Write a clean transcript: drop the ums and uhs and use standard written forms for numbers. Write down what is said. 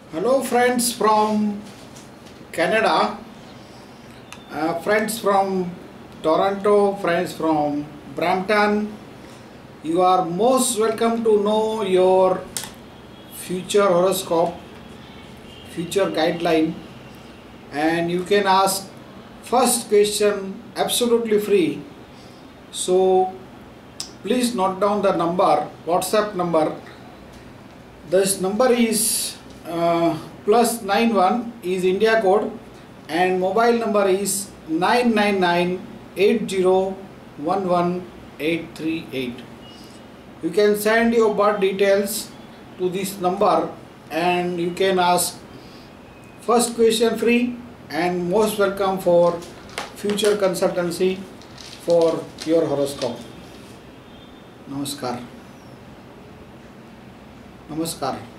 Hello friends from Canada, friends from Toronto, friends from Brampton. You are most welcome to know your future horoscope, future guideline, and you can ask first question absolutely free. So please note down the number, WhatsApp number. This number is +91 is India code and mobile number is 99980118838. You can send your birth details to this number and you can ask first question free and most welcome for future consultancy for your horoscope. Namaskar. Namaskar.